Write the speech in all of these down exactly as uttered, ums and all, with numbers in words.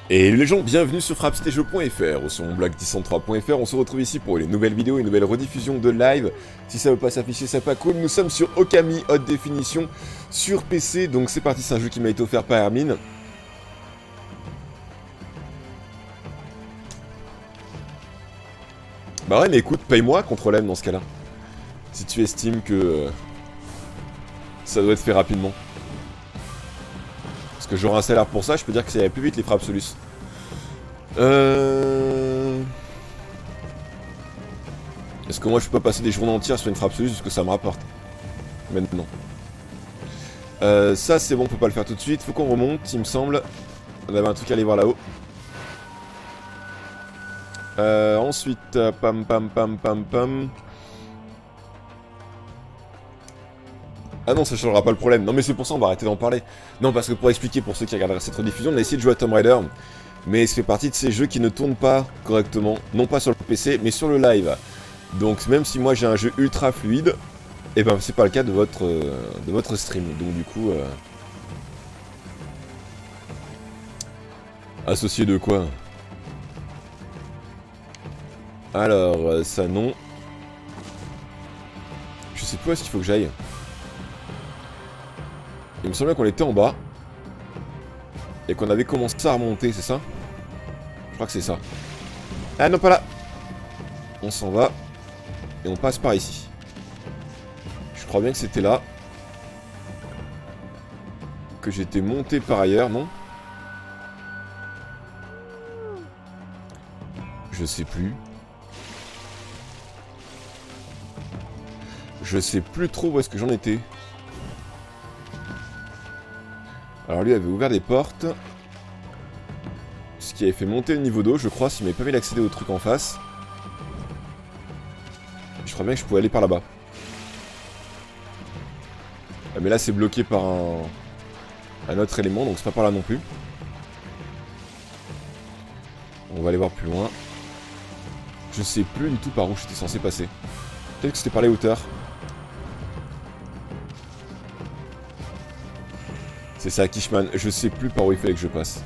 Et les gens, bienvenue sur frappe stage point F R ou sur mon blog dix cent trois point F R. On se retrouve ici pour les nouvelles vidéos et nouvelles rediffusions de live. Si ça veut pas s'afficher, c'est pas cool. Nous sommes sur Okami haute définition sur P C. Donc c'est parti, c'est un jeu qui m'a été offert par Hermine. Bah ouais, mais écoute, paye-moi contre l'M dans ce cas-là. Si tu estimes que euh, ça doit être fait rapidement. Parce que j'aurai un salaire pour ça, je peux dire que ça irait plus vite les frappes Solus. Euh... Est-ce que moi je peux pas passer des journées entières sur une frappe Solus parce que ça me rapporte maintenant. Euh, ça c'est bon, on peut pas le faire tout de suite, faut qu'on remonte, il me semble. On avait un truc à aller voir là-haut. Euh, ensuite, euh, pam pam pam pam pam. Ah non, ça changera pas le problème. Non mais c'est pour ça on va arrêter d'en parler. Non, parce que pour expliquer pour ceux qui regardent cette rediffusion, on a essayé de jouer à Tomb Raider, mais ça fait partie de ces jeux qui ne tournent pas correctement, non pas sur le P C, mais sur le live. Donc même si moi j'ai un jeu ultra fluide, et eh ben c'est pas le cas de votre euh, de votre stream. Donc du coup, euh... associé de quoi? Alors euh, ça non. Je sais plus où est-ce qu'il faut que j'aille. Il me semblait qu'on était en bas. Et qu'on avait commencé à remonter, c'est ça? Je crois que c'est ça. Ah non, pas là. On s'en va. Et on passe par ici. Je crois bien que c'était là. Que j'étais monté par ailleurs, non? Je sais plus. Je sais plus trop où est-ce que j'en étais. Alors lui avait ouvert des portes. Ce qui avait fait monter le niveau d'eau, je crois, s'il m'avait pas mis d'accéder au truc en face. Je crois bien que je pouvais aller par là-bas. Ah, mais là c'est bloqué par un... un autre élément, donc c'est pas par là non plus. On va aller voir plus loin. Je sais plus du tout par où j'étais censé passer. Peut-être que c'était par les hauteurs. C'est ça, Kishman. Je sais plus par où il fallait que je passe.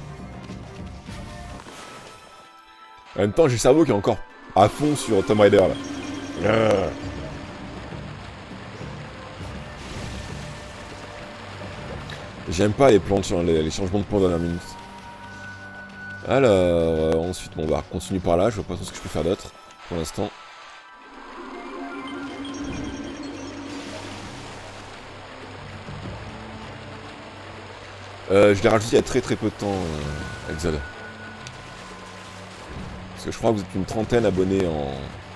En même temps, j'ai le cerveau qui est encore à fond sur Tomb Raider, là. Euh. J'aime pas les plans sur les, les changements de plan dernière minute. Alors, euh, ensuite, bon, on va continuer par là. Je vois pas trop ce que je peux faire d'autre, pour l'instant. Euh, je l'ai rajouté il y a très très peu de temps, euh, Exode. Parce que je crois que vous êtes une trentaine abonnés en...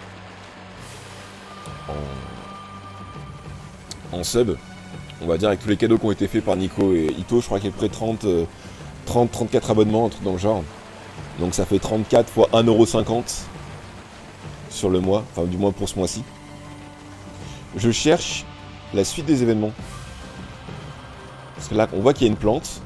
en... en sub. On va dire avec tous les cadeaux qui ont été faits par Nico et Ito, je crois qu'il y a près de trente, trente, trente-quatre abonnements, un truc dans le genre. Donc ça fait trente-quatre fois un euro cinquante sur le mois, enfin du moins pour ce mois-ci. Je cherche la suite des événements. Parce que là, on voit qu'il y a une plante.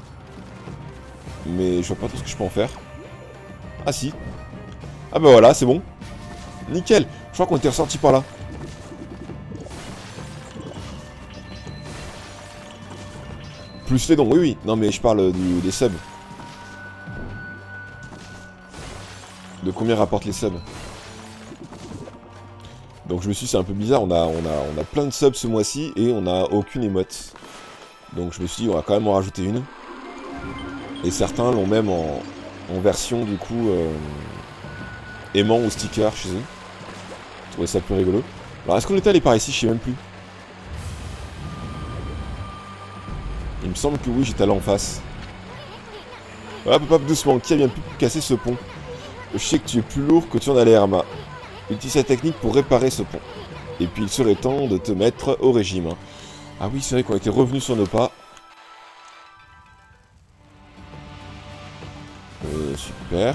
Mais je vois pas tout ce que je peux en faire. Ah si. Ah bah voilà, c'est bon. Nickel. Je crois qu'on était ressorti par là. Plus les dons, oui oui. Non mais je parle du, des subs. De combien rapportent les subs. Donc je me suis dit c'est un peu bizarre, on a, on, a, on a plein de subs ce mois-ci et on a aucune émote. Donc je me suis dit on va quand même en rajouter une. Et certains l'ont même en, en version du coup euh, aimant ou sticker chez eux. Je trouvais ça plus rigolo. Alors est-ce qu'on était allé par ici? Je sais même plus. Il me semble que oui, j'étais allé en face. Hop hop hop, doucement, qui a bien pu casser ce pont? Je sais que tu es plus lourd que tu en as l'air, Arma. Utilise sa technique pour réparer ce pont. Et puis il serait temps de te mettre au régime. Ah oui, c'est vrai qu'on était revenus sur nos pas. Euh, super.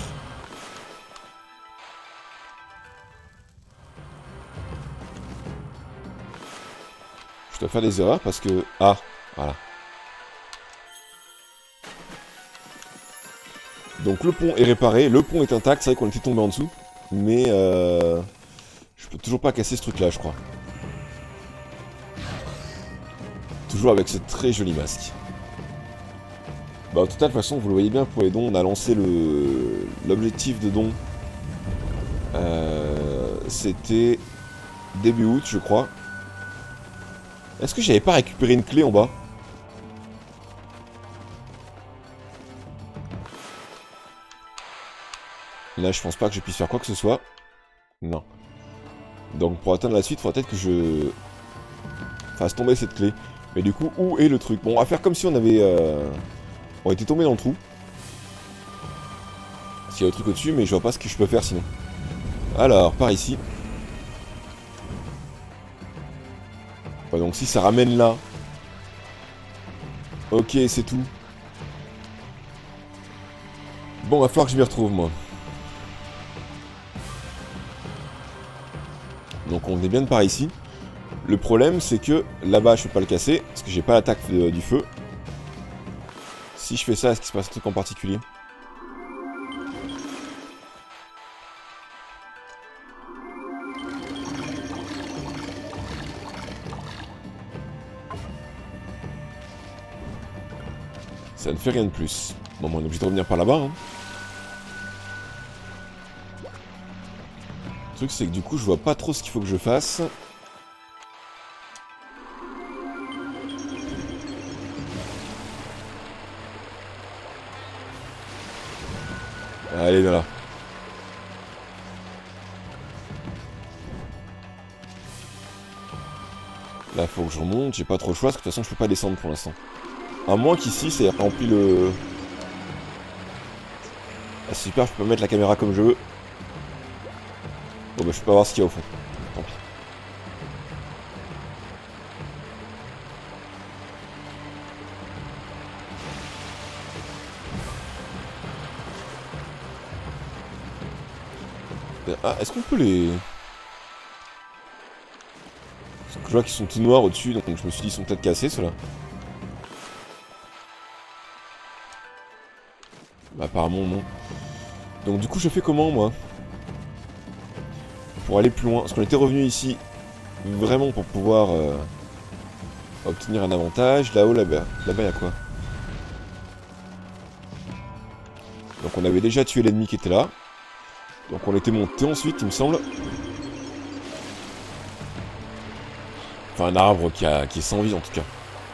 Je dois faire des erreurs parce que... Ah, voilà. Donc le pont est réparé, le pont est intact, c'est vrai qu'on était tombé en dessous. Mais euh... je peux toujours pas casser ce truc là, je crois. Toujours avec ce très joli masque. Bah au total, de toute façon, vous le voyez bien pour les dons, on a lancé le l'objectif de don. Euh, C'était début août, je crois. Est-ce que j'avais pas récupéré une clé en bas? Là, je pense pas que je puisse faire quoi que ce soit. Non. Donc pour atteindre la suite, il faudra peut-être que je fasse tomber cette clé. Mais du coup, où est le truc? Bon, on va faire comme si on avait... Euh... On était tombé dans le trou. S'il y a le truc au-dessus, mais je vois pas ce que je peux faire sinon. Alors, par ici. Ouais, donc si ça ramène là. Ok, c'est tout. Bon, va falloir que je m'y retrouve, moi. Donc on est bien de par ici. Le problème, c'est que là-bas, je peux pas le casser, parce que j'ai pas l'attaque euh, du feu. Si je fais ça, est-ce qu'il se passe un truc en particulier? Ça ne fait rien de plus. Bon, on est obligé de revenir par là-bas. Hein. Le truc, c'est que du coup, je vois pas trop ce qu'il faut que je fasse. Allez, là. Là, faut que je remonte. J'ai pas trop le choix, parce que de toute façon, je peux pas descendre pour l'instant. À moins qu'ici, ça ait rempli le... Ah, super, je peux mettre la caméra comme je veux. Bon, bah, je peux pas voir ce qu'il y a au fond. Tant pis. Ah, est-ce qu'on peut les... Parce que je vois qu'ils sont tout noirs au-dessus, donc je me suis dit ils sont peut-être cassés, ceux-là. Bah, apparemment, non. Donc du coup, je fais comment, moi? Pour aller plus loin. Parce qu'on était revenu ici, vraiment pour pouvoir euh, obtenir un avantage. Là-haut, là-bas. Là-bas, il y a quoi? Donc on avait déjà tué l'ennemi qui était là. Donc on était monté ensuite, il me semble. Enfin, un arbre qui, a, qui est sans vie, en tout cas.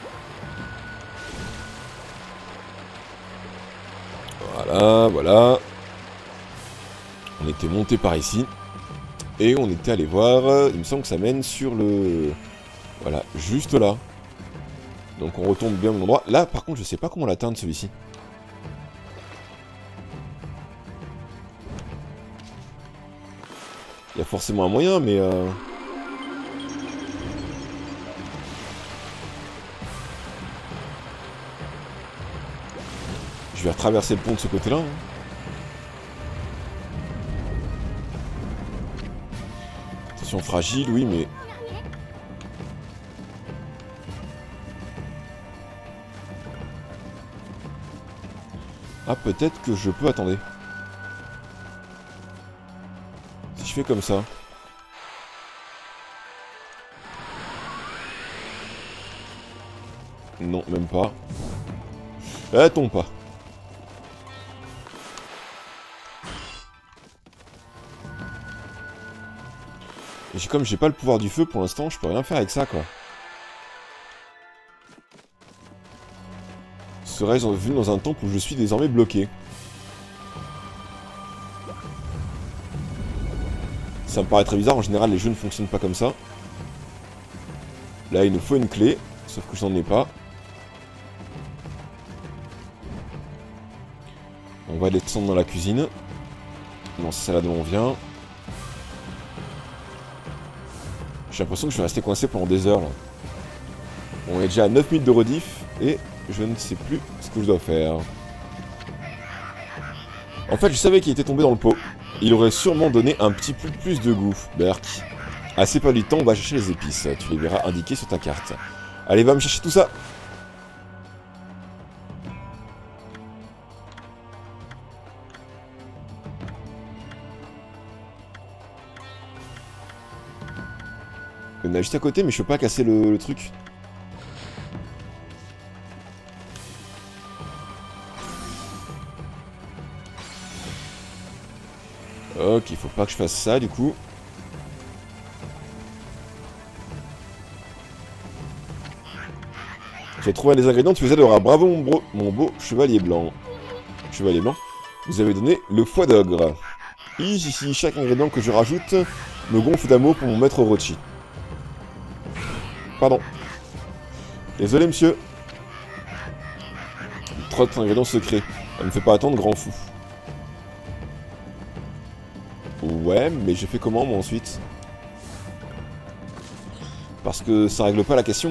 Voilà, voilà. On était monté par ici. Et on était allé voir, il me semble que ça mène sur le... Voilà, juste là. Donc on retombe bien au même endroit. Là, par contre, je sais pas comment l'atteindre, celui-ci. Il y a forcément un moyen, mais... Euh... Je vais retraverser le pont de ce côté-là. Hein. Attention fragile, oui, mais... Ah, peut-être que je peux... Attendez. Si je fais comme ça... Non, même pas. Elle tombe pas. Et comme j'ai pas le pouvoir du feu pour l'instant, je peux rien faire avec ça, quoi. Serais-je venu dans un temple où je suis désormais bloqué? Ça me paraît très bizarre, en général les jeux ne fonctionnent pas comme ça. Là il nous faut une clé, sauf que j'en ai pas. On va descendre dans la cuisine. Non, c'est là d'où on vient. J'ai l'impression que je vais rester coincé pendant des heures là. On est déjà à neuf minutes de rediff et je ne sais plus ce que je dois faire. En fait, je savais qu'il était tombé dans le pot. Il aurait sûrement donné un petit peu plus de goût. Berk. Ah, c'est pas du temps, on va chercher les épices. Tu les verras indiquées sur ta carte. Allez, va me chercher tout ça. Il y en a juste à côté, mais je peux pas casser le, le truc. Ok, faut pas que je fasse ça du coup. J'ai trouvé les ingrédients, tu les adoras. Bravo mon, bro, mon beau chevalier blanc. Chevalier blanc. Vous avez donné le foie d'ogre. Ici, ici, chaque ingrédient que je rajoute me gonfle d'amour pour mon maître Orochi. Pardon. Désolé monsieur. Trop d'ingrédients secrets. Ça me fait pas attendre, grand fou. Ouais, mais j'ai fait comment moi ensuite? Parce que ça règle pas la question.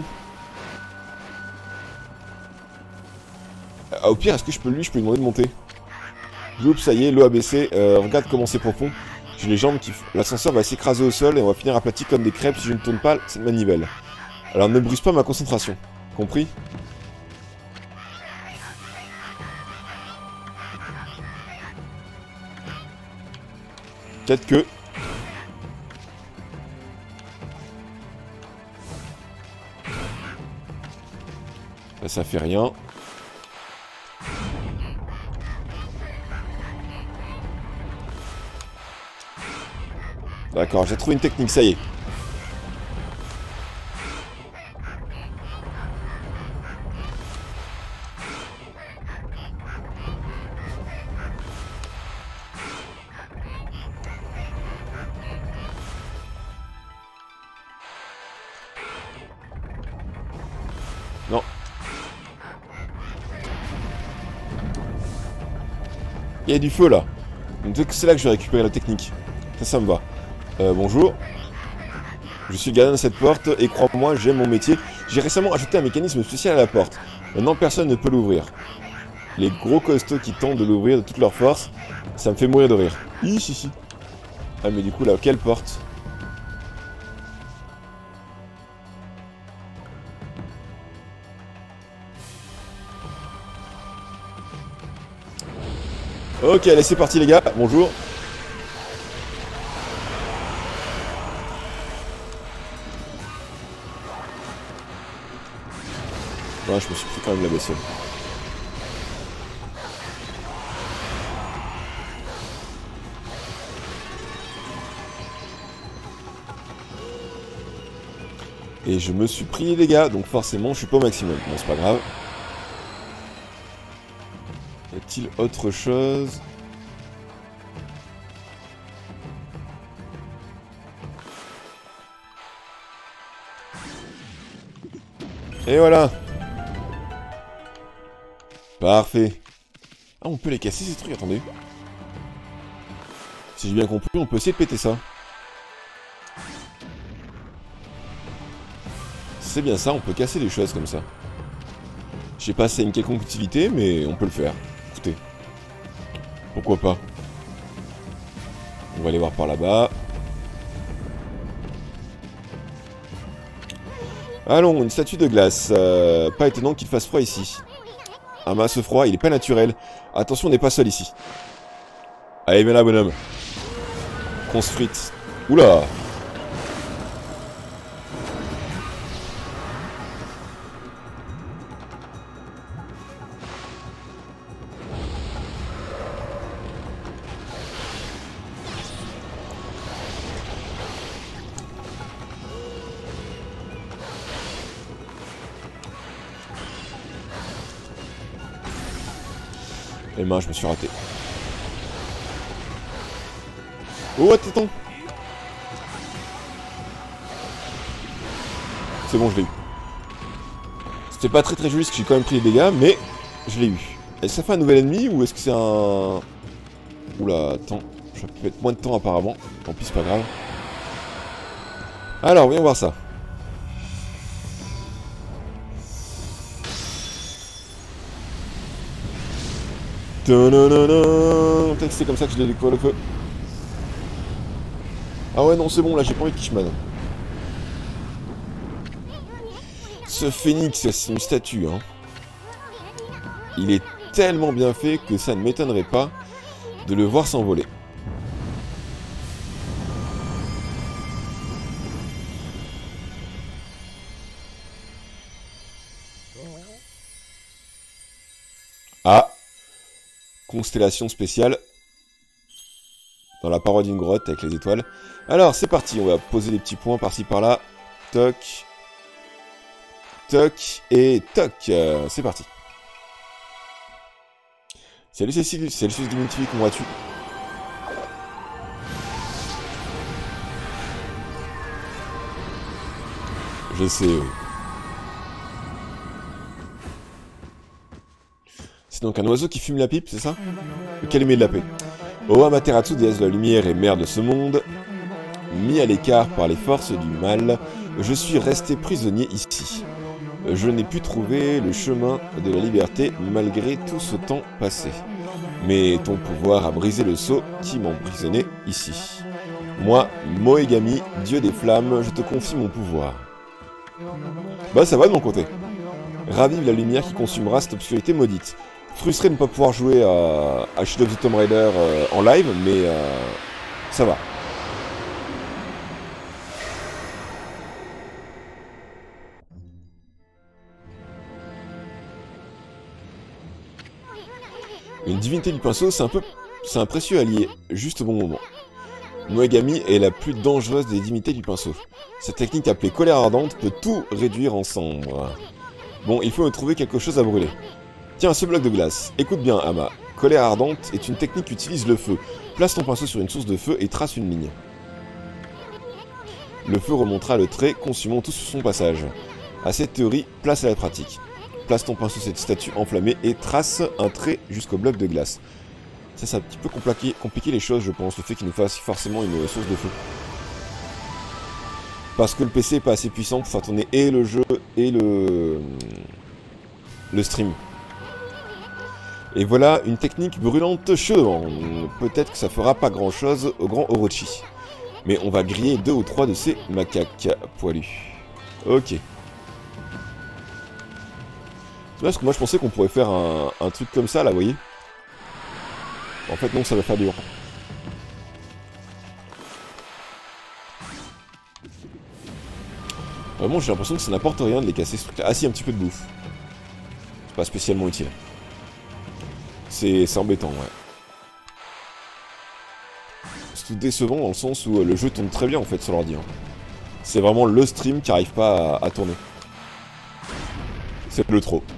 Ah, au pire, est-ce que je peux lui, je peux lui demander de monter? Oups, ça y est, l'eau a baissé. Euh, regarde comment c'est profond. J'ai les jambes qui... L'ascenseur va s'écraser au sol et on va finir aplati comme des crêpes si je ne tourne pas cette manivelle. Alors ne brise pas ma concentration. Compris? Peut-être que... Bah, ça fait rien. D'accord, j'ai trouvé une technique, ça y est. Non. Il y a du feu là. Donc c'est là que je vais récupérer la technique. Ça, ça me va. Euh, bonjour. Je suis le gardien de cette porte et crois-moi, j'aime mon métier. J'ai récemment ajouté un mécanisme spécial à la porte. Maintenant, personne ne peut l'ouvrir. Les gros costauds qui tentent de l'ouvrir de toute leur force, ça me fait mourir de rire. Hi, si, si. Ah, mais du coup, là, quelle porte? Ok, allez, c'est parti, les gars. Bonjour. Ouais, je me suis pris quand même la bestiole. Et je me suis pris les dégâts, donc forcément je suis pas au maximum. Bon, c'est pas grave. Y a-t-il autre chose? Et voilà. Parfait. Ah, on peut les casser ces trucs, attendez. Si j'ai bien compris, on peut essayer de péter ça. C'est bien ça, on peut casser des choses comme ça. Je sais pas si c'est une quelconque utilité, mais on peut le faire. Écoutez. Pourquoi pas. On va aller voir par là-bas. Allons, une statue de glace. Euh, pas étonnant qu'il fasse froid ici. Un masse froid, il est pas naturel. Attention, on n'est pas seul ici. Allez, viens là, bonhomme. Qu'on se frite. Oula! Les mains, je me suis raté. Oh, attends. C'est bon, je l'ai eu. C'était pas très très joli parce que j'ai quand même pris les dégâts, mais je l'ai eu. Est-ce que ça fait un nouvel ennemi ou est-ce que c'est un... Oula, attends. Je vais mettre moins de temps apparemment. Tant pis, c'est pas grave. Alors, voyons voir ça. Peut-être que c'est comme ça que je découvre le feu. Ah ouais, non, c'est bon, là, j'ai pas envie de Kishman. Ce phénix, c'est une statue, hein. Il est tellement bien fait que ça ne m'étonnerait pas de le voir s'envoler. Ah, constellation spéciale. dans la paroi d'une grotte avec les étoiles. Alors, c'est parti, on va poser des petits points par-ci par-là. Toc. Toc. Et toc. Euh, c'est parti. Salut Cécile, c'est le Suisse Diminity, comment vas-tu? Je sais, oui. C'est donc un oiseau qui fume la pipe, c'est ça? Le calumet de la paix. Oh Amaterasu, déesse de la lumière et mère de ce monde, mis à l'écart par les forces du mal, je suis resté prisonnier ici. Je n'ai pu trouver le chemin de la liberté malgré tout ce temps passé. Mais ton pouvoir a brisé le sceau qui m'emprisonnait ici. Moi, Moegami, dieu des flammes, je te confie mon pouvoir. Bah ça va de mon côté. Ravive la lumière qui consumera cette obscurité maudite. Frustré de ne pas pouvoir jouer à, à Shadow of the Tomb Raider euh, en live, mais euh, ça va. Une divinité du pinceau, c'est un peu... c'est un précieux allié, juste au bon moment. Moegami est la plus dangereuse des divinités du pinceau. Cette technique appelée colère ardente peut tout réduire en cendres. Bon, il faut me trouver quelque chose à brûler. Tiens, ce bloc de glace. Écoute bien, Ama. Colère ardente est une technique qui utilise le feu. Place ton pinceau sur une source de feu et trace une ligne. Le feu remontera le trait, consumant tout sur son passage. À cette théorie, place à la pratique. Place ton pinceau sur cette statue enflammée et trace un trait jusqu'au bloc de glace. Ça, ça a un petit peu compliqué, compliqué les choses, je pense, le fait qu'il nous fasse forcément une source de feu. Parce que le P C n'est pas assez puissant pour faire tourner et le jeu et le, le stream. Et voilà une technique brûlante chaudement. Peut-être que ça fera pas grand chose au grand Orochi. Mais on va griller deux ou trois de ces macaques poilus. Ok. C'est parce que moi je pensais qu'on pourrait faire un, un truc comme ça là, vous voyez. En fait non, ça va faire dur. Vraiment j'ai l'impression que ça n'apporte rien de les casser ce truc là. Ah si, un petit peu de bouffe. C'est pas spécialement utile. C'est embêtant, ouais. C'est tout décevant dans le sens où le jeu tourne très bien en fait sur l'ordi. Hein. C'est vraiment le stream qui arrive pas à, à tourner. C'est le trop.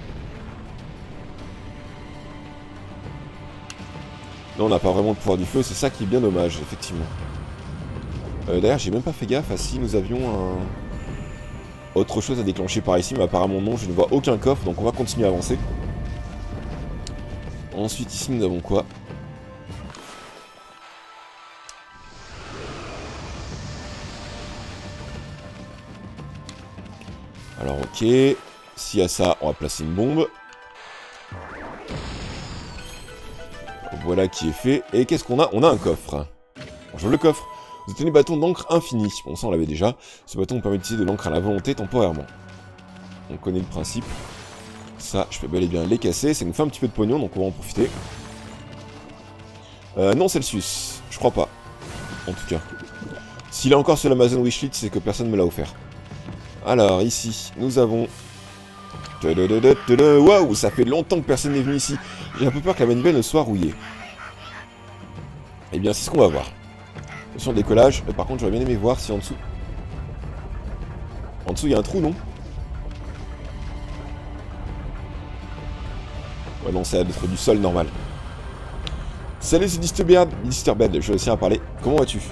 Là on n'a pas vraiment le pouvoir du feu, c'est ça qui est bien dommage, effectivement. Euh, D'ailleurs j'ai même pas fait gaffe à si nous avions un... autre chose à déclencher par ici, mais apparemment non, je ne vois aucun coffre, donc on va continuer à avancer. Ensuite ici nous avons quoi? Alors ok, s'il y a ça, on va placer une bombe. Voilà qui est fait. Et qu'est-ce qu'on a? On a un coffre. Bonjour le coffre. Vous obtenez bâton d'encre infini. Bon ça on l'avait déjà. Ce bâton nous permet d'utiliser de l'encre à la volonté temporairement. On connaît le principe. Ça, je peux bel et bien les casser. Ça nous fait un petit peu de pognon, donc on va en profiter. Euh, non Celsius. Je crois pas. En tout cas. S'il est encore sur l'Amazon Wishlist, c'est que personne ne me l'a offert. Alors, ici, nous avons... Waouh, ça fait longtemps que personne n'est venu ici. J'ai un peu peur que la manivelle ne soit rouillée. Eh bien, c'est ce qu'on va voir. Attention, décollage. Par contre, j'aurais bien aimé voir si en dessous... En dessous, il y a un trou, non? Ouais, non, ça doit être du sol normal. Salut, c'est Disturbed. Disturbed, je vais aussi à parler. Comment vas-tu?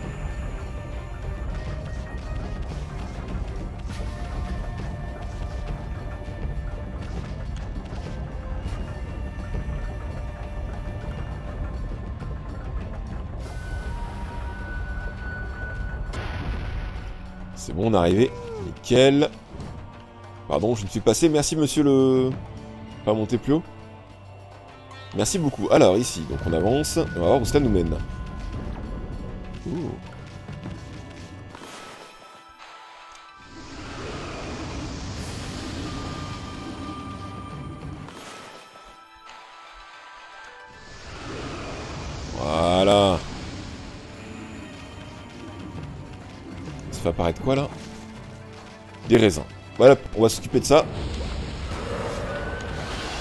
C'est bon, on est arrivé. Nickel. Pardon, je me suis passé. Merci, monsieur le... Pas monter plus haut. Merci beaucoup. Alors, ici, donc on avance. On va voir où cela nous mène. Ouh. Voilà. Ça fait apparaître quoi, là? Des raisins. Voilà, on va s'occuper de ça.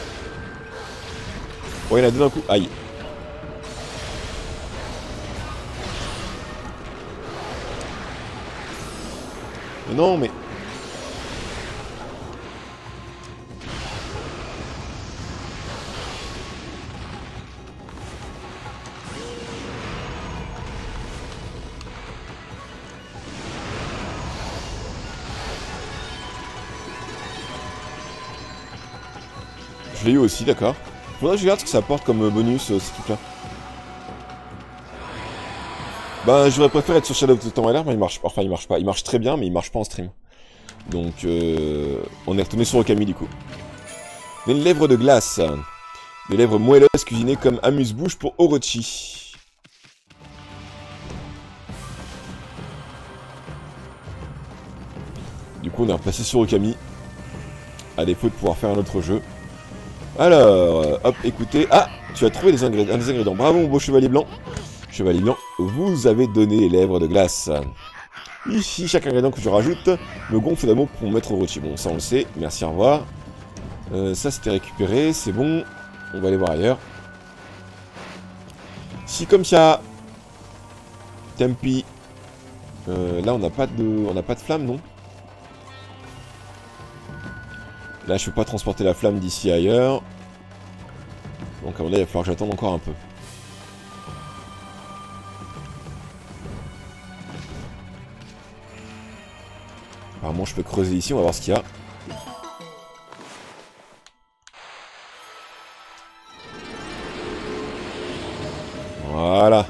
Oh, il y en a deux d'un coup. Aïe. Mais non, mais... Je l'ai eu aussi, d'accord. Faudrait que je regarde ce que ça apporte comme bonus, euh, ce truc-là. Bah, j'aurais préféré être sur Shadow of the Tomb Raider, mais il marche pas. Enfin, il marche pas. Il marche très bien, mais il marche pas en stream. Donc, euh, on est retourné sur Okami, du coup. Des lèvres de glace. Des lèvres moelleuses cuisinées comme amuse-bouche pour Orochi. Du coup, on est repassé sur Okami. À défaut de pouvoir faire un autre jeu. Alors, hop, écoutez. Ah, tu as trouvé des ingrédients, un des ingrédients. Bravo, mon beau chevalier blanc. Chevalier blanc, vous avez donné les lèvres de glace. Ici, chaque ingrédient que je rajoute me gonfle d'amour pour me mettre au rôti. Bon, ça on le sait. Merci, au revoir. Euh, ça, c'était récupéré. C'est bon. On va aller voir ailleurs. Si, comme ça. Tempi. Euh, là, on n'a pas de, on n'a pas de flamme, non? Là, je peux pas transporter la flamme d'ici à ailleurs. Donc, à mon avis, il va falloir que j'attende encore un peu. Apparemment, je peux creuser ici, on va voir ce qu'il y a. Voilà.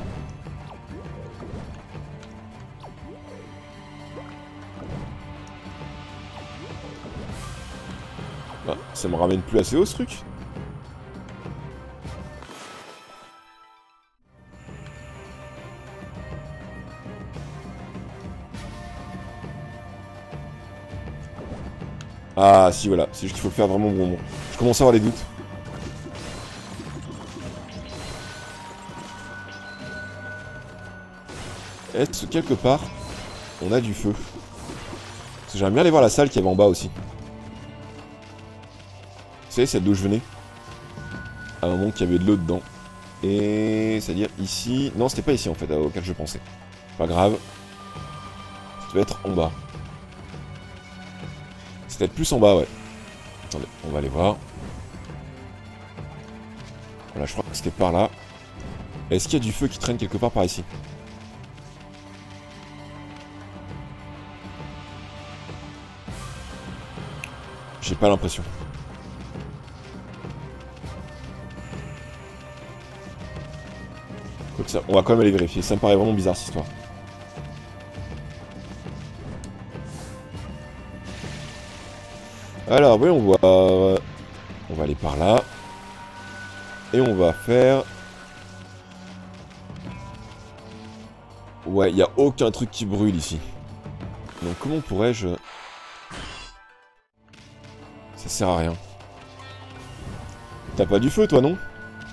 Ah, ça me ramène plus assez haut, ce truc. Ah si, voilà, c'est juste qu'il faut le faire vraiment bon moment. Je commence à avoir des doutes. Est-ce que quelque part, on a du feu? Parce que j'aimerais bien aller voir la salle qui avait en bas aussi. Vous savez, celle d'où je venais. À un moment qu'il y avait de l'eau dedans. Et... c'est-à-dire ici... Non, c'était pas ici en fait, auquel je pensais. Pas grave. Ça doit être en bas. C'est peut-être plus en bas, ouais. Attendez, on va aller voir. Voilà, je crois que c'était par là. Est-ce qu'il y a du feu qui traîne quelque part par ici? J'ai pas l'impression. Quoi que ça, on va quand même aller vérifier. Ça me paraît vraiment bizarre cette histoire. Alors, oui, on voit... On va aller par là. Et on va faire... Ouais, il n'y a aucun truc qui brûle ici. Donc comment pourrais-je... Ça sert à rien. T'as pas du feu, toi, non?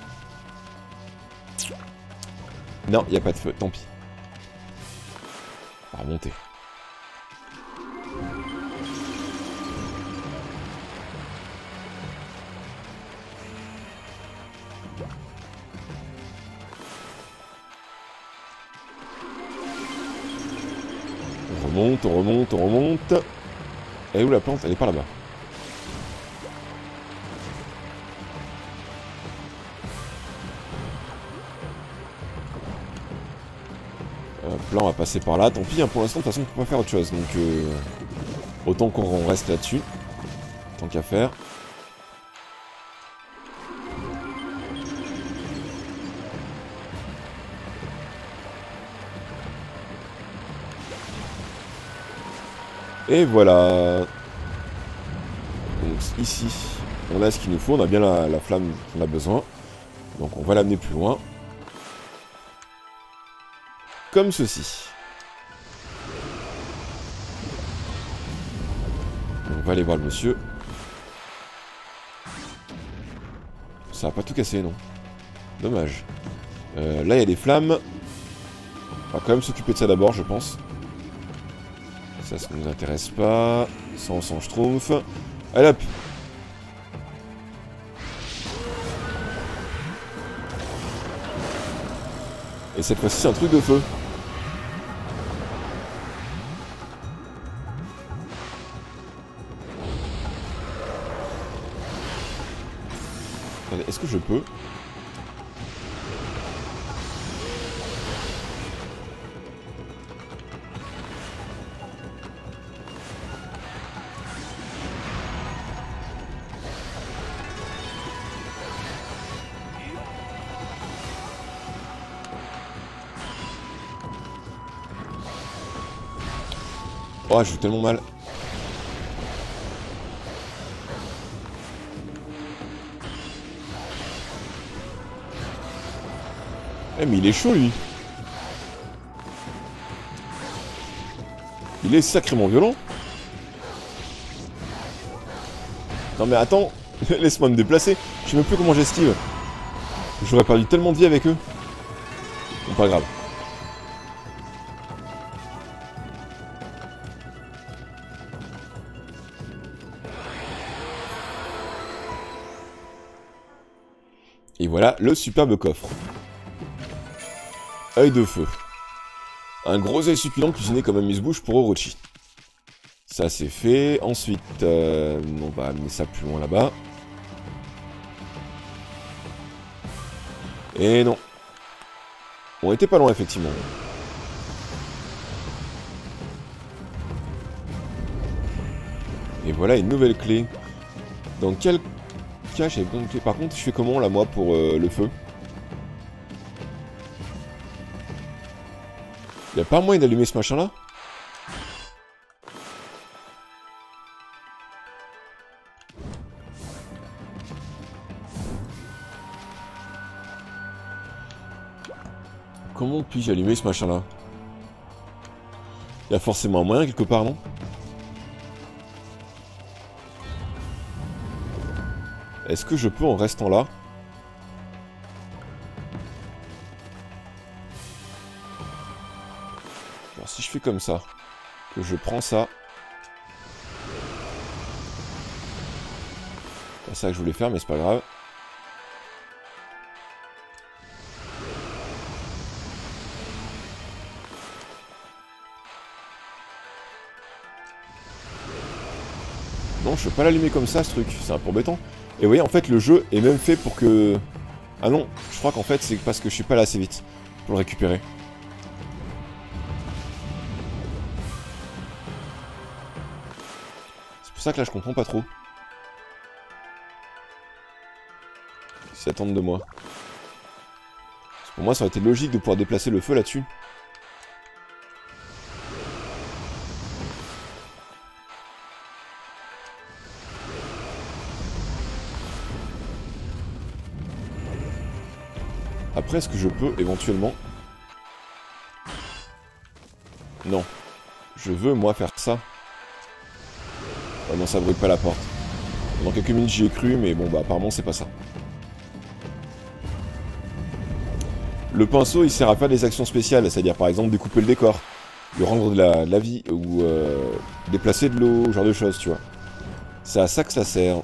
Non, il n'y a pas de feu, tant pis. On va remonter. On remonte, on remonte, on remonte. Elle est où la plante? Elle est par là-bas. Hop, là on va passer par là. Tant pis, hein, pour l'instant, de toute façon, on peut pas faire autre chose. Donc, euh, autant qu'on reste là-dessus. Tant qu'à faire. Et voilà. Donc ici, on a ce qu'il nous faut. On a bien la, la flamme qu'on a besoin. Donc on va l'amener plus loin. Comme ceci. On va aller voir le monsieur. Ça va pas tout casser, non. Dommage. Euh, là, il y a des flammes. On va quand même s'occuper de ça d'abord, je pense. Ça, ça ne nous intéresse pas. Ça, on s'en schtroumpf. Allez, hop. Et cette fois-ci, c'est un truc de feu. Est-ce que je peux? Oh, je joue tellement mal. Eh mais il est chaud lui. Il est sacrément violent. Non mais attends, laisse-moi me déplacer. Je sais même plus comment j'esquive. J'aurais perdu tellement de vie avec eux. Bon, pas grave. Et voilà le superbe coffre. Œil de feu. Un gros œil succulent cuisiné comme amuse-bouche pour Orochi. Ça c'est fait. Ensuite, euh, on va amener ça plus loin là-bas. Et non. On était pas loin effectivement. Et voilà une nouvelle clé. Dans quel cas j'avais besoin de clé? Par contre, je fais comment là moi pour euh, le feu? Y'a pas moyen d'allumer ce machin là? Comment puis-je allumer ce machin là? Y'a forcément un moyen quelque part, non? Est-ce que je peux en restant là? Alors si je fais comme ça, que je prends ça... C'est ça que je voulais faire, mais c'est pas grave. Non, je peux pas l'allumer comme ça, ce truc. C'est un peu embêtant. Et vous voyez, en fait, le jeu est même fait pour que... Ah non, je crois qu'en fait, c'est parce que je suis pas là assez vite pour le récupérer. C'est pour ça que là, je comprends pas trop. Ils attendent de moi. Parce que pour moi, ça aurait été logique de pouvoir déplacer le feu là-dessus. Après, est-ce que je peux éventuellement... Non. Je veux, moi, faire ça. Oh non, ça brûle pas la porte. Dans quelques minutes, j'y ai cru, mais bon, bah, apparemment, c'est pas ça. Le pinceau, il sert à faire des actions spéciales, c'est-à-dire, par exemple, découper le décor, lui rendre de la, de la vie, ou euh, déplacer de l'eau, ce genre de choses, tu vois. C'est à ça que ça sert.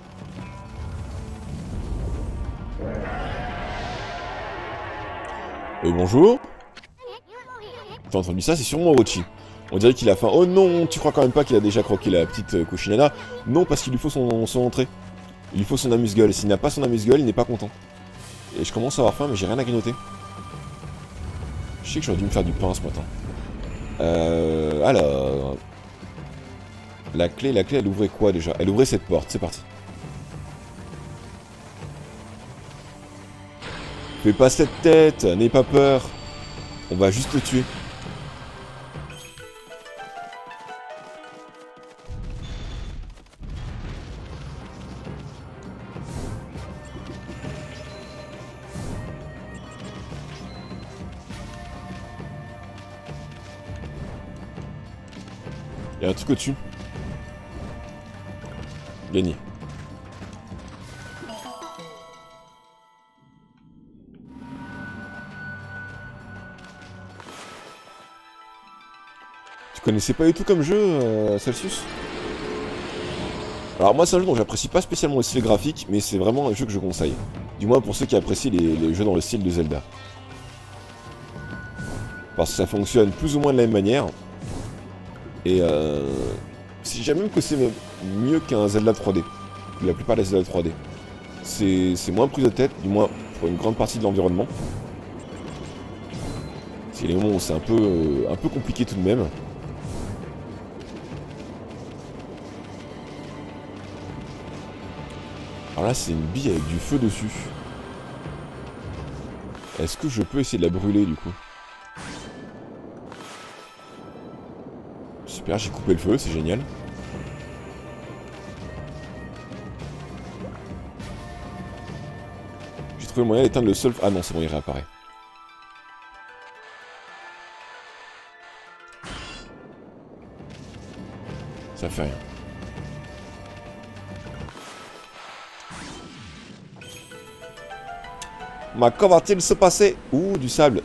Euh, bonjour. T'as entendu ça? C'est sûrement Orochi. On dirait qu'il a faim. Oh non, tu crois quand même pas qu'il a déjà croqué la petite euh, cochinana? Non, parce qu'il lui faut son, son entrée. Il lui faut son amuse-gueule. Et s'il n'a pas son amuse-gueule, il n'est pas content. Et je commence à avoir faim, mais j'ai rien à grignoter. Je sais que j'aurais dû me faire du pain ce matin. Euh... Alors... La clé, la clé, elle ouvrait quoi déjà? Elle ouvrait cette porte, c'est parti. Fais pas cette tête, n'aie pas peur. On va juste le tuer. Il y a un truc au-dessus. Gagné. Tu connaissais pas du tout comme jeu, euh, Celsius? Alors moi c'est un jeu dont j'apprécie pas spécialement le style graphique, mais c'est vraiment un jeu que je conseille. Du moins pour ceux qui apprécient les, les jeux dans le style de Zelda. Parce que ça fonctionne plus ou moins de la même manière. Et euh... si jamais que c'est mieux qu'un Zelda trois D. La plupart des Zelda trois D. c'est moins prise de tête, du moins pour une grande partie de l'environnement. C'est les moments où c'est un peu, euh, un peu compliqué tout de même. Alors là, c'est une bille avec du feu dessus. Est-ce que je peux essayer de la brûler du coup? Super, j'ai coupé le feu, c'est génial. J'ai trouvé le moyen d'éteindre le seul... Ah non, c'est bon, il réapparaît. Ça fait rien. Mais quand va-t-il se passer? Ouh, du sable.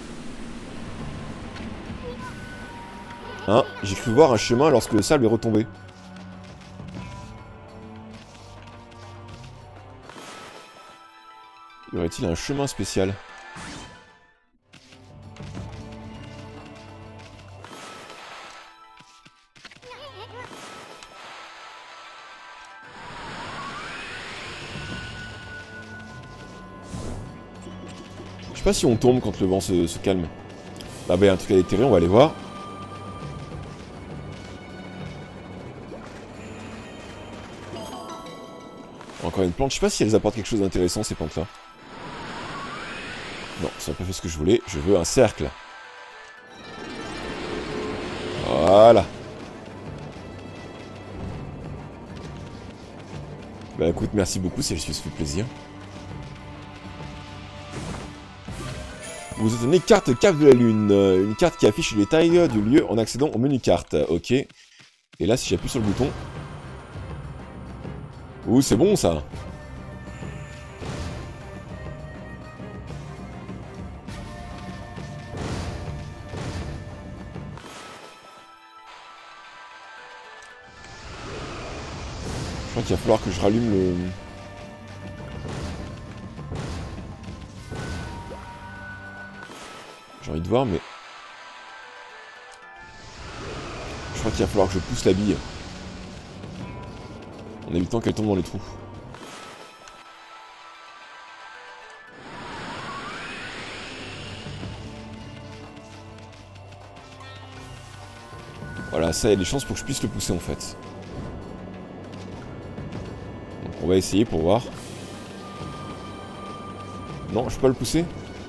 Hein? J'ai cru voir un chemin lorsque le sable est retombé. Y aurait-il un chemin spécial? Je sais pas si on tombe quand le vent se, se calme. Là-bas, il y a un truc à déterrer, on va aller voir. Encore une plante. Je sais pas si elles apportent quelque chose d'intéressant, ces plantes-là. Non, ça n'a pas fait ce que je voulais. Je veux un cercle. Voilà. Bah écoute, merci beaucoup, c'est juste fait plaisir. Vous obtenez carte cave de la lune. Une carte qui affiche les détails du lieu en accédant au menu carte. Ok. Et là, si j'appuie sur le bouton... Ouh, c'est bon ça. Je crois qu'il va falloir que je rallume le... J'ai envie de voir, mais... Je crois qu'il va falloir que je pousse la bille. En évitant qu'elle tombe dans les trous. Voilà, ça, il y a des chances pour que je puisse le pousser en fait. Donc on va essayer pour voir. Non, je peux pas le pousser?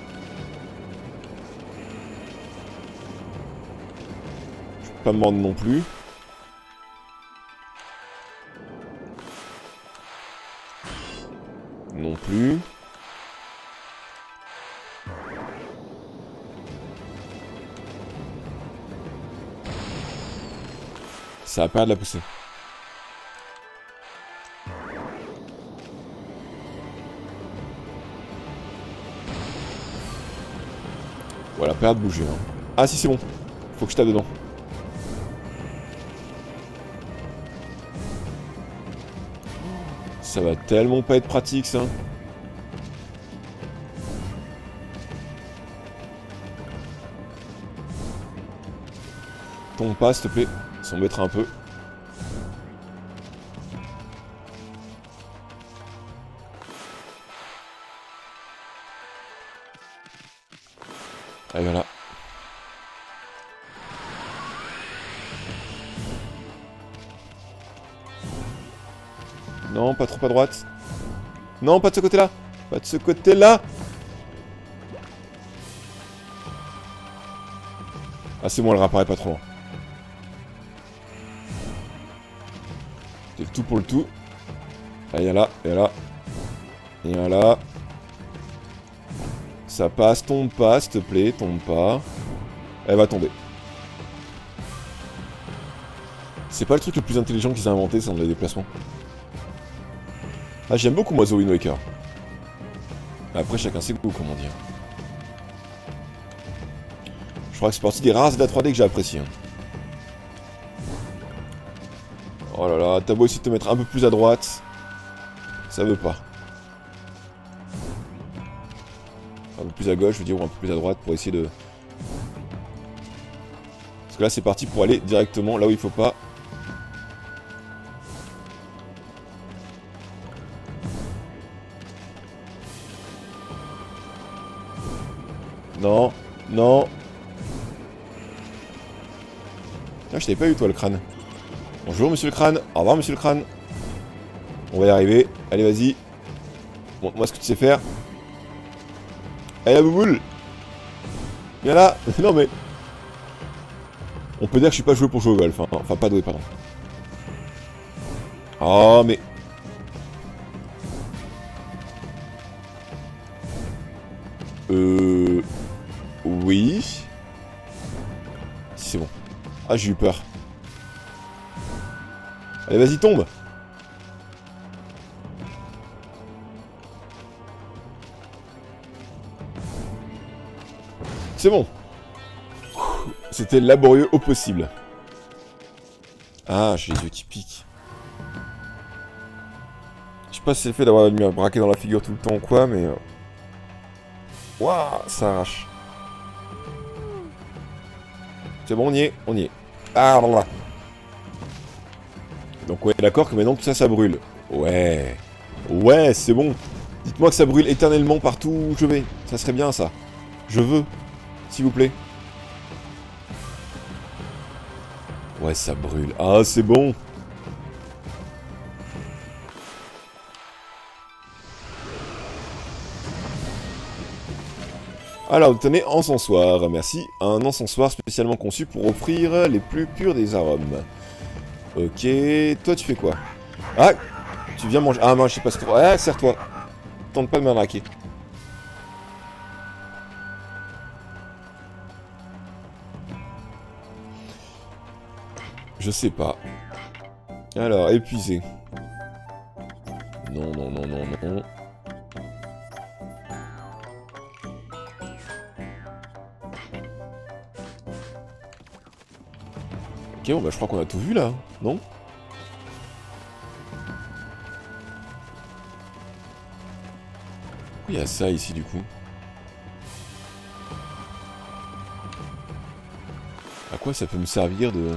Je peux pas me mordre non plus. Non plus. Ça a pas de la pousser. Voilà, pas de bouger. Hein. Ah si, c'est bon. Faut que je tape dedans. Ça va tellement pas être pratique, ça. Tombe pas, s'il te plaît. Ça m'embêtera un peu. Allez, voilà. Non, pas trop à droite. Non, pas de ce côté-là. Pas de ce côté-là. Ah, c'est bon, elle réapparaît pas trop loin. C'est le tout pour le tout. Allez, y'a là, y'a là. Y'a là. Ça passe, tombe pas, s'il te plaît, tombe pas. Elle va tomber. C'est pas le truc le plus intelligent qu'ils aient inventé, c'est dans les déplacements. Ah, j'aime beaucoup moi The Wind Waker. Après, chacun ses goûts, comment dire. Je crois que c'est partie des rares Zelda trois D que j'ai apprécié. Hein. Oh là là, t'as beau essayer de te mettre un peu plus à droite. Ça veut pas. Un peu plus à gauche, je veux dire, ou un peu plus à droite pour essayer de... Parce que là, c'est parti pour aller directement là où il faut pas. Non, non. Ah, je t'avais pas eu toi le crâne. Bonjour monsieur le crâne. Au revoir monsieur le crâne. On va y arriver. Allez vas-y. Montre-moi ce que tu sais faire. Allez la bouboule. Viens là. Non mais... On peut dire que je suis pas joué pour jouer au golf. Hein. Enfin pas doué pardon. Oh mais... Euh... Oui. C'est bon. Ah j'ai eu peur. Allez vas-y tombe. C'est bon. C'était laborieux au possible. Ah j'ai les yeux qui piquent. Je sais pas si c'est le fait d'avoir mis un braquet dans la figure tout le temps ou quoi mais... Waouh, ça arrache. C'est bon, on y est, on y est. Ah, là. Donc ouais, d'accord que maintenant tout ça, ça brûle. Ouais. Ouais, c'est bon. Dites-moi que ça brûle éternellement partout où je vais. Ça serait bien, ça. Je veux. S'il vous plaît. Ouais, ça brûle. Ah, c'est bon. Alors, obtenez encensoir. Merci. Un encensoir spécialement conçu pour offrir les plus purs des arômes. Ok. Toi, tu fais quoi? Ah, tu viens manger. Ah, moi, je sais pas ce que... Ah, serre-toi. Tente pas de m'arnaquer. Je sais pas. Alors, épuisé. Non, non, non, non, non. Ok, bon bah je crois qu'on a tout vu là, non? Il y a ça ici du coup. À quoi ça peut me servir de...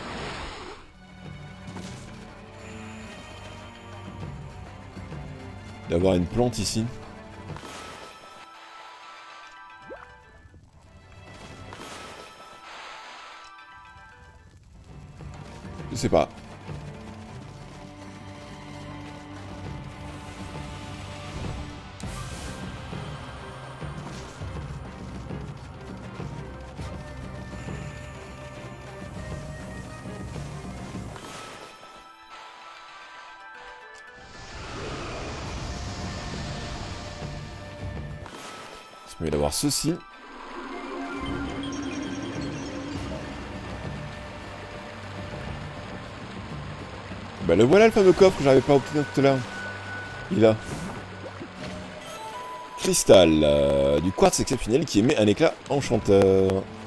d'avoir une plante ici? Je sais pas. Il va y avoir ceci. Bah le voilà le fameux coffre que j'avais pas obtenu tout à l'heure. Il est là. Cristal. Euh, du quartz exceptionnel qui émet un éclat enchanteur.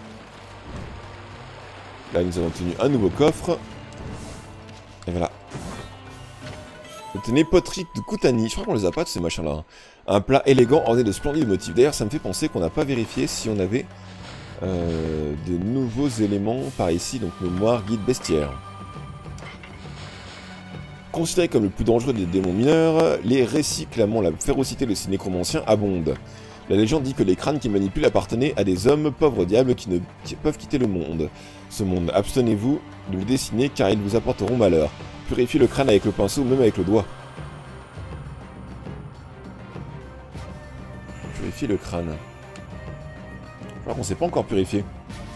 Là nous avons obtenu un nouveau coffre. Et voilà. Obtenez poterie de Koutani. Je crois qu'on les a pas tous ces machins là. Un plat élégant orné de splendides motifs. D'ailleurs ça me fait penser qu'on n'a pas vérifié si on avait euh, de nouveaux éléments par ici. Donc mémoire, guide, bestiaire. Considéré comme le plus dangereux des démons mineurs, les récits clamant la férocité de ces nécromanciens abondent. La légende dit que les crânes qui manipulent appartenaient à des hommes, pauvres diables, qui ne qui peuvent quitter le monde. Ce monde, abstenez-vous de le dessiner car ils vous apporteront malheur. Purifiez le crâne avec le pinceau ou même avec le doigt. Purifier le crâne. Je crois qu'on ne s'est pas encore purifié.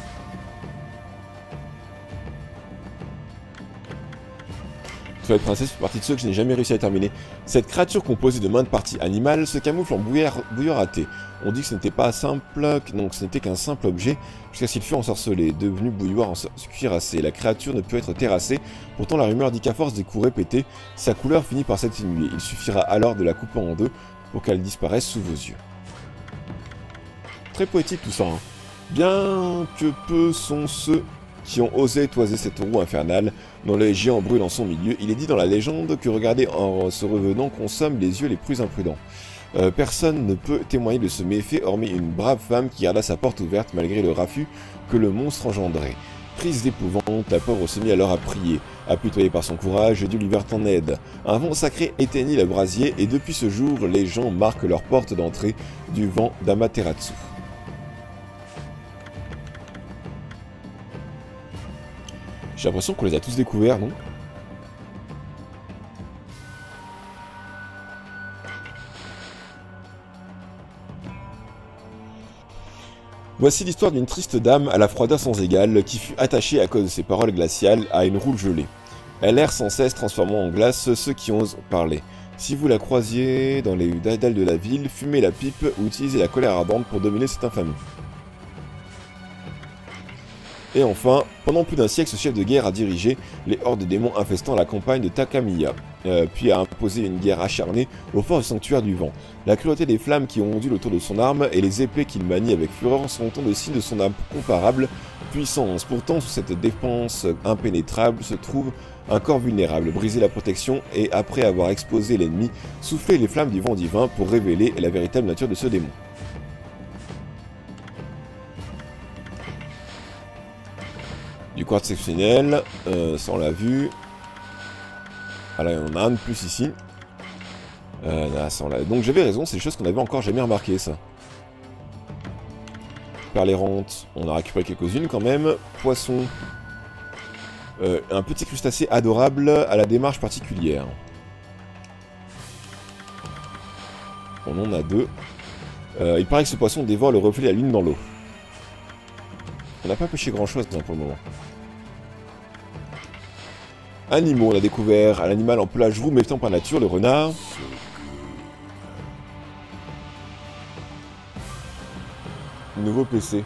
La princesse fait partie de ceux que je n'ai jamais réussi à terminer. Cette créature composée de maintes parties animales se camoufle en bouillard, bouilleur raté. On dit que ce n'était pas simple, donc ce n'était qu'un simple objet, jusqu'à ce qu'il fût ensorcelé, devenu bouilloire en cuirassé. La créature ne peut être terrassée, pourtant la rumeur dit qu'à force des coups répétés, sa couleur finit par s'atténuer. Il suffira alors de la couper en deux pour qu'elle disparaisse sous vos yeux. Très poétique tout ça, hein. Bien que peu sont ceux qui ont osé toiser cette roue infernale dont le géant brûle en son milieu, il est dit dans la légende que regarder en se revenant consomme les yeux les plus imprudents. Euh, personne ne peut témoigner de ce méfait hormis une brave femme qui garda sa porte ouverte malgré le raffut que le monstre engendrait. Prise d'épouvante, la pauvre se mit alors à prier. Apitoyée par son courage, Dieu lui vint en aide. Un vent sacré éteignit le brasier et depuis ce jour, les gens marquent leur porte d'entrée du vent d'Amaterasu. J'ai l'impression qu'on les a tous découverts, non? Voici l'histoire d'une triste dame à la froideur sans égale qui fut attachée à cause de ses paroles glaciales à une roule gelée. Elle erre sans cesse transformant en glace ceux qui osent parler. Si vous la croisiez dans les dalles de la ville, fumez la pipe ou utilisez la colère ardente pour dominer cette infamie. Et enfin, pendant plus d'un siècle, ce chef de guerre a dirigé les hordes de démons infestant la campagne de Takamiya, euh, puis a imposé une guerre acharnée aux forces du sanctuaire du vent. La cruauté des flammes qui ondulent autour de son arme et les épées qu'il manie avec fureur sont autant de signes de son incomparable puissance. Pourtant, sous cette défense impénétrable se trouve un corps vulnérable. Briser la protection et, après avoir exposé l'ennemi, souffler les flammes du vent divin pour révéler la véritable nature de ce démon. Du quartz exceptionnel, euh, ça on l'a vu. Ah là, il y en a un de plus ici. Euh, là, ça, on l'a... Donc j'avais raison, c'est des choses qu'on avait encore jamais remarqué, ça. Perles errantes, on a récupéré quelques-unes quand même. Poisson. Euh, un petit crustacé adorable à la démarche particulière. On en a deux. Euh, il paraît que ce poisson dévore le reflet de la lune dans l'eau. On n'a pas pêché grand-chose hein, pour le moment. Animaux, on a découvert un animal en pelage roux méfiant par nature, le renard. Nouveau P C.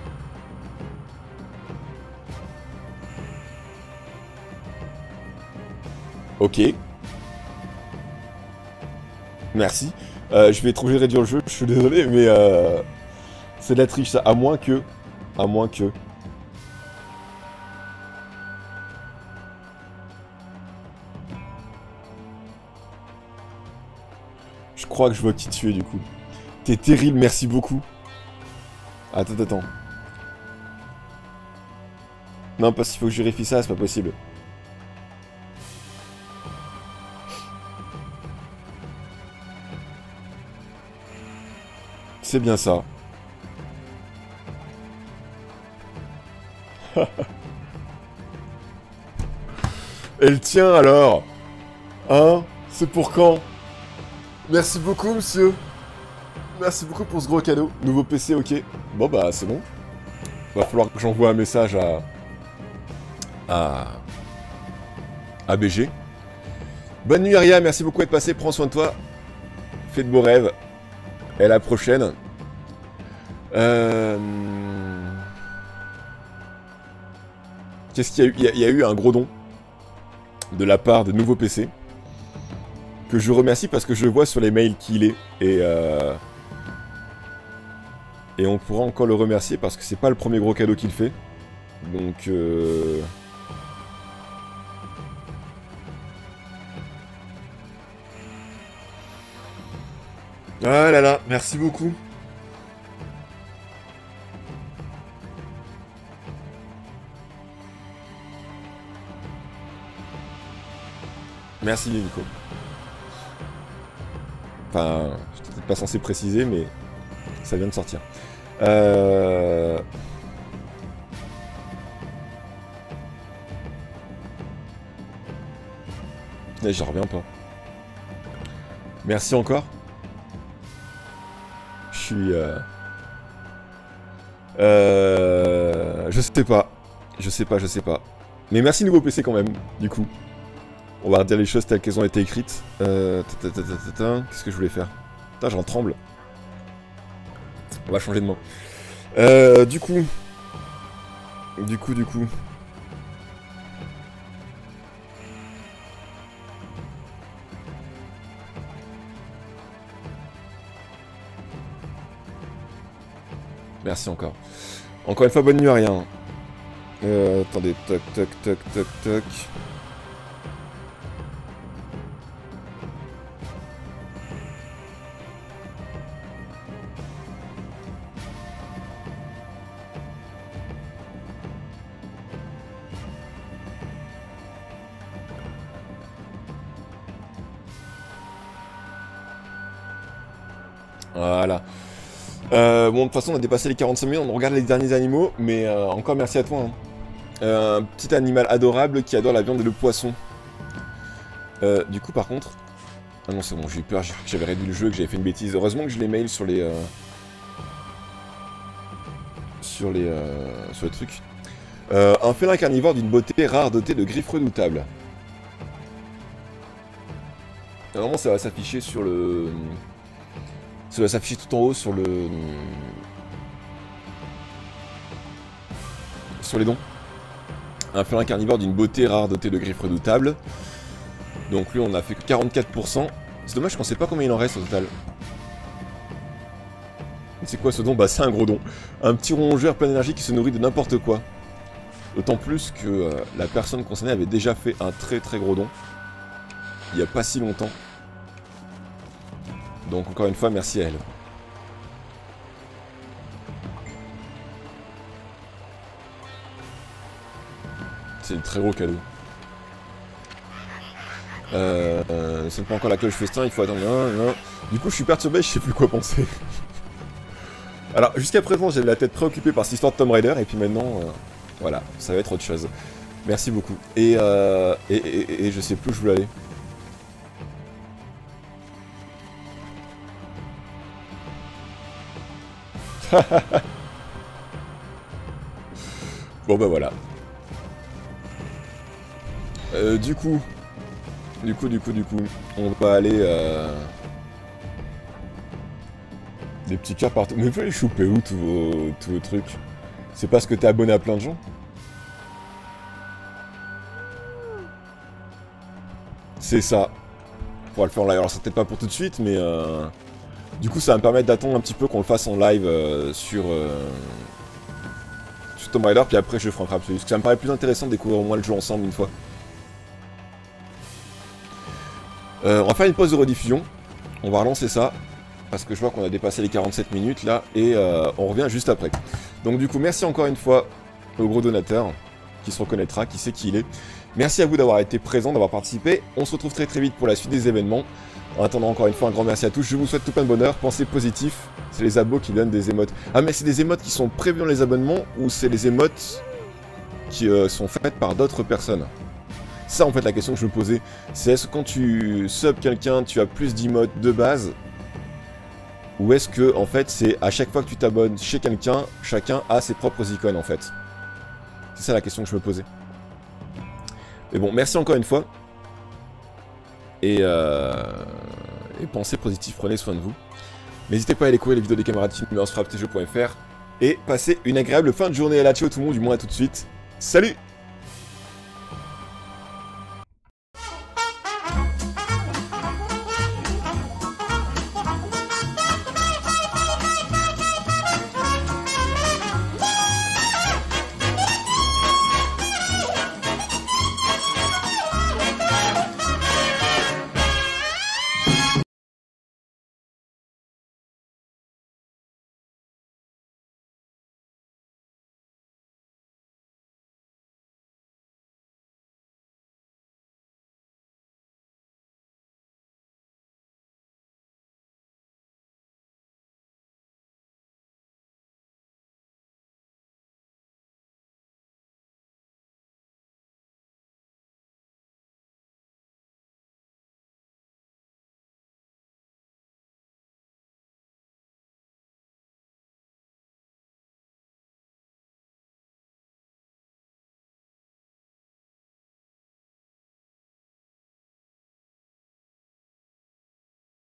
Ok. Merci. Euh, je vais être obligé de réduire le jeu, je suis désolé, mais euh, c'est de la triche ça, à moins que... À moins que... Je crois que je vois qui tu es du coup. T'es terrible, merci beaucoup. Attends, attends. Non, parce qu'il faut que je vérifie ça, c'est pas possible. C'est bien ça. Elle tient alors. Hein? C'est pour quand? Merci beaucoup, monsieur. Merci beaucoup pour ce gros cadeau. Nouveau P C, ok. Bon, bah, c'est bon. Va falloir que j'envoie un message à... À... à B G. Bonne nuit, Aria. Merci beaucoup d'être passé. Prends soin de toi. Fais de beaux rêves. Et à la prochaine. Euh... Qu'est-ce qu'il y a eu? Il y a, il y a eu un gros don de la part de Nouveau P C. Que je remercie parce que je vois sur les mails qui il est. Et, euh... et on pourra encore le remercier parce que c'est pas le premier gros cadeau qu'il fait. Donc... Euh... Ah là là, merci beaucoup. Merci Nico. Enfin, je n'étais peut-être pas censé préciser, mais ça vient de sortir. Euh... Et j'en reviens pas. Merci encore. Je suis... Euh... Euh... Je sais pas. Je sais pas, je sais pas. Mais merci Nouveau P C quand même, du coup. On va redire les choses telles qu'elles ont été écrites. Euh... Qu'est-ce que je voulais faire? Putain, j'en tremble. On va changer de main. Euh... Du coup... Du coup, du coup... Merci encore. Encore une fois, bonne nuit à rien. Euh, attendez, toc, toc, toc, toc, toc. Voilà. Euh, bon, de toute façon, on a dépassé les quarante-cinq minutes, on regarde les derniers animaux, mais euh, encore merci à toi. Hein. Euh, un petit animal adorable qui adore la viande et le poisson. Euh, du coup, par contre... Ah non, c'est bon, j'ai eu peur, j'avais réduit le jeu, que j'avais fait une bêtise. Heureusement que je les mail sur les... Euh... Sur les... Euh... Sur les trucs. Euh, un félin carnivore d'une beauté rare doté de griffes redoutables. Normalement, ça va s'afficher sur le... Ça va s'afficher tout en haut sur le... Sur les dons. Un félin carnivore d'une beauté rare doté de griffes redoutables. Donc lui, on a fait que quarante-quatre pour cent. C'est dommage qu'on sait pas combien il en reste au total. C'est quoi ce don? Bah c'est un gros don. Un petit rongeur plein d'énergie qui se nourrit de n'importe quoi. D'autant plus que euh, la personne concernée avait déjà fait un très très gros don. Il n'y a pas si longtemps. Donc encore une fois, merci à elle. C'est un très gros cadeau. Euh, euh, c'est pas encore la cloche festin, il faut attendre. Non, non. Du coup, je suis perturbé, je sais plus quoi penser. Alors, jusqu'à présent, j'avais la tête préoccupée par cette histoire de Tomb Raider, et puis maintenant, euh, voilà, ça va être autre chose. Merci beaucoup. Et, euh, et, et, et je sais plus où je voulais aller. Bon bah voilà. Euh, du coup, du coup, du coup, du coup, on va aller... Euh... Des petits cœurs partout. Mais vous allez choper où tous vos, tous vos trucs? C'est parce que t'es abonné à plein de gens? C'est ça. On pourra le faire en live. Alors c'est peut-être pas pour tout de suite, mais... Euh... Du coup, ça va me permettre d'attendre un petit peu qu'on le fasse en live euh, sur... Euh... Sur Tomb Raider, puis après je ferai un frappe. Parce que ça me paraît plus intéressant de découvrir au moins le jeu ensemble une fois. Euh, on va faire une pause de rediffusion. On va relancer ça. Parce que je vois qu'on a dépassé les quarante-sept minutes là. Et euh, on revient juste après. Donc du coup, merci encore une fois au gros donateur. Qui se reconnaîtra, qui sait qui il est. Merci à vous d'avoir été présent, d'avoir participé. On se retrouve très très vite pour la suite des événements. En attendant, encore une fois, un grand merci à tous. Je vous souhaite tout plein de bonheur. Pensez positif. C'est les abos qui donnent des émotes. Ah, mais c'est des émotes qui sont prévues dans les abonnements ou c'est les émotes qui euh, sont faites par d'autres personnes? Ça, en fait, la question que je me posais, c'est est-ce que quand tu subs quelqu'un, tu as plus d'emotes de base? Ou est-ce que, en fait, c'est à chaque fois que tu t'abonnes chez quelqu'un, chacun a ses propres icônes, en fait? C'est ça la question que je me posais. Mais bon, merci encore une fois. Et, euh, et pensez positif, prenez soin de vous. N'hésitez pas à aller courir les vidéos des camarades filmeurs sur frappe t jeux point F R. Et passez une agréable fin de journée. À la ciao tout le monde, du moins à tout de suite. Salut!